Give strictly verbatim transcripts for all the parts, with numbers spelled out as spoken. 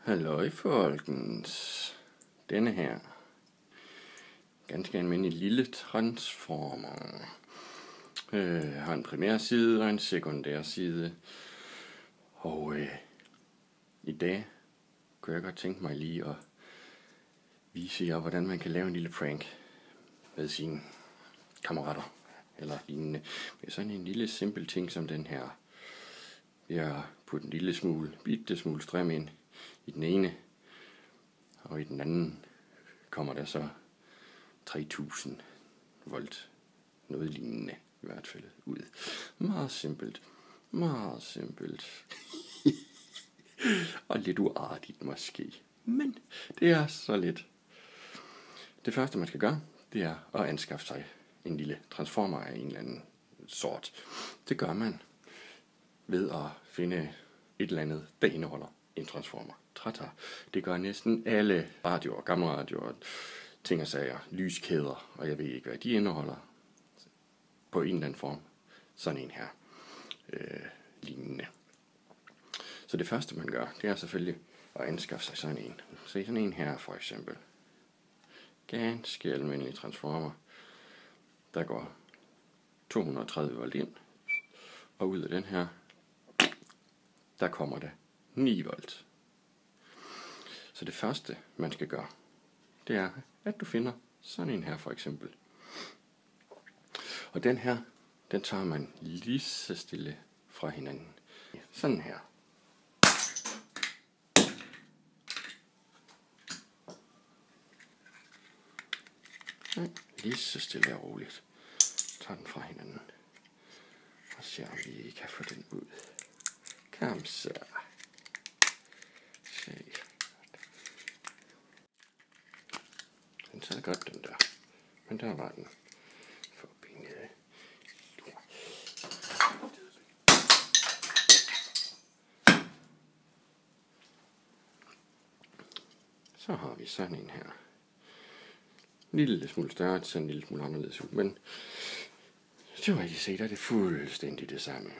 Halløj folkens. Denne her ganske almindelig lille transformer øh, har en primær side og en sekundær side. Og øh, i dag kunne jeg godt tænke mig lige at vise jer, hvordan man kan lave en lille prank med sine kammerater eller lignende. Med sådan en lille simpel ting som den her. Jeg putter en lille smule, bitte smule strøm ind i den ene, og i den anden kommer der så tre tusind volt, noget lignende i hvert fald ud. Meget simpelt, meget simpelt. Og lidt uartigt måske, men det er så let. Det første man skal gøre, det er at anskaffe sig en lille transformer af en eller anden sort. Det gør man ved at finde et eller andet, der indeholder en transformer. Trata. Det gør næsten alle radioer, gamle radioer, ting og sager, lyskæder, og jeg ved ikke, hvad de indeholder på en eller anden form. Sådan en her øh, lignende. Så det første man gør, det er selvfølgelig at anskaffe sig sådan en. Se sådan en her for eksempel. Ganske almindelig transformer. Der går to hundrede og tredive volt ind, og ud af den her, der kommer der ni volt. Så det første, man skal gøre, det er, at du finder sådan en her for eksempel. Og den her, den tager man lige så stille fra hinanden. Sådan her. Lige så stille og roligt. Tager den fra hinanden. Og ser om vi kan få den ud. Kom så. Se. Den sad godt, den der. Men der var den. Forbindet. Så har vi sådan en her. En lille smule større, så en lille smule anderledes ud. Men det var I se, der er det fuldstændig det samme.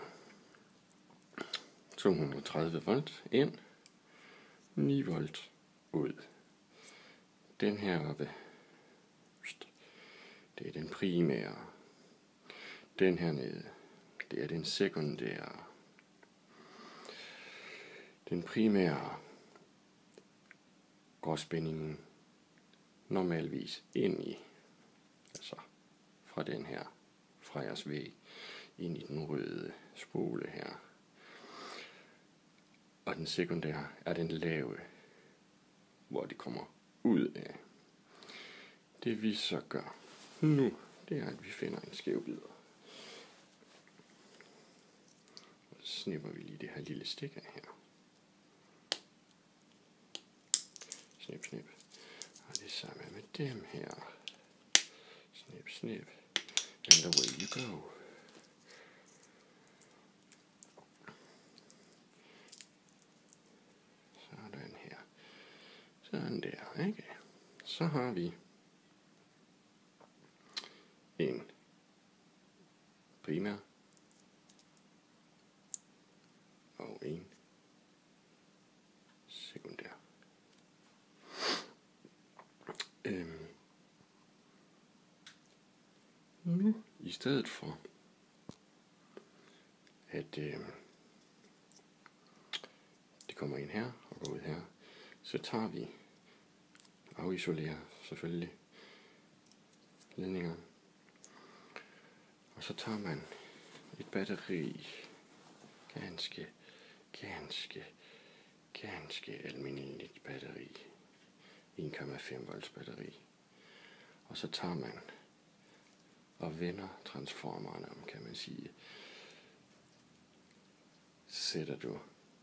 to hundrede og tredive volt ind. ni volt ud. Den her oppe, det er den primære. Den her nede, det er den sekundære. Den primære går spændingen normalvis ind i, altså fra den her, fra jeres væg, ind i den røde spole her. Og den sekundære er den lave, hvor det kommer ud af. Det vi så gør nu, det er, at vi finder en skævbider. Og så snipper vi lige det her lille stik af her. Snip, snip. Og det samme med dem her. Snip, snip. And away you go. Sådan her. Sådan der, ikke? Så har vi en primær og en sekundær. Øhm. Nu, i stedet for at øh, det kommer ind her og går ud her, så tager vi afisolerer selvfølgelig ledninger, og så tager man et batteri, ganske, ganske, ganske almindeligt batteri, en komma fem volts batteri, og så tager man og vender transformeren om, kan man sige. Sætter du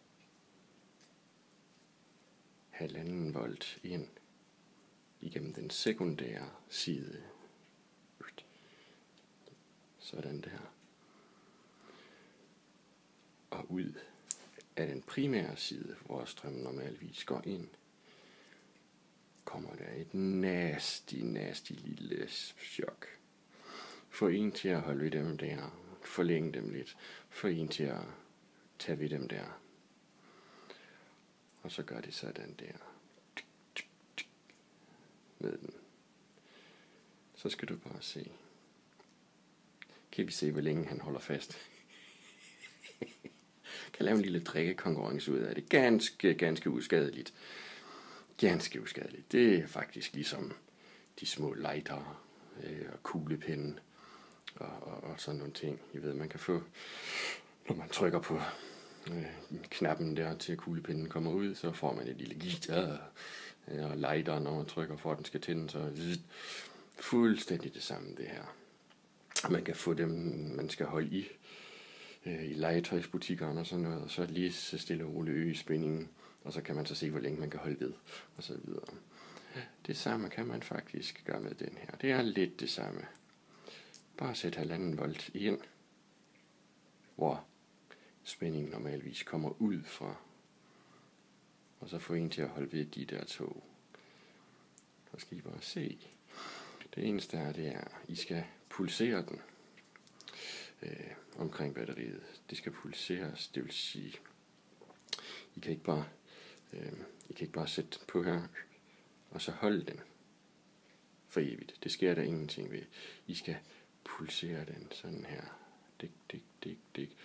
halvanden volt ind igennem den sekundære side. Sådan der. Og ud af den primære side, hvor strømmen normalvis går ind, kommer der et nasty, nasty lille chok. Få en til at holde ved dem der, forlænge dem lidt, få en til at tage ved dem der. Og så gør det sådan der. Med den. Så skal du bare se. Kan vi se, hvor længe han holder fast. Kan lave en lille drikkekonkurrence ud af det. Ganske, ganske uskadeligt. Ganske uskadeligt. Det er faktisk ligesom de små lightere øh, og kuglepinde og, og, og sådan nogle ting. I ved, man kan få, når man trykker på øh, knappen der til kuglepinden kommer ud, så får man et lille guitar øh, og lighter, når man trykker for, at den skal tænde, så øh, fuldstændig det samme det her. Man kan få dem, man skal holde i øh, i legetøjsbutikkerne og sådan noget, og så lige så stille og roligt øge spændingen, og så kan man så se, hvor længe man kan holde ved, og så videre. Det samme kan man faktisk gøre med den her. Det er lidt det samme. Bare sæt halvanden volt ind, hvor spændingen normalvis kommer ud fra, og så få en til at holde ved de der to. Så skal I bare se. Det eneste er, det er, at I skal pulsere den øh, omkring batteriet. Det skal pulseres, det vil sige, I kan ikke bare, øh, I kan ikke bare sætte den på her, og så holde den for evigt. Det sker der ingenting ved. I skal pulsere den sådan her. Dik, dik, dik, dik.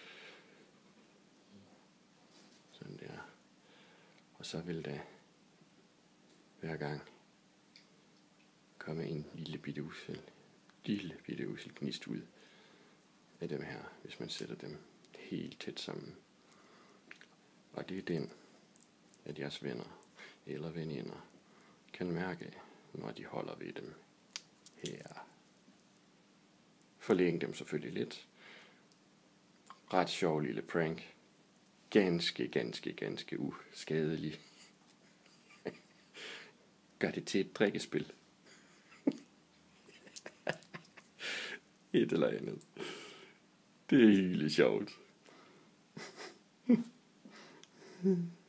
Sådan der. Og så vil der hver gang komme en lille bitte usel, lille bitte usel gnist ud af dem her, hvis man sætter dem helt tæt sammen. Og det er den, at jeres venner eller veninder kan mærke, når de holder ved dem her. Forlænge dem selvfølgelig lidt. Ret sjov lille prank. Ganske, ganske, ganske uskadelig. Gør det til et drikkespil. Et eller andet. Det er helt sjovt.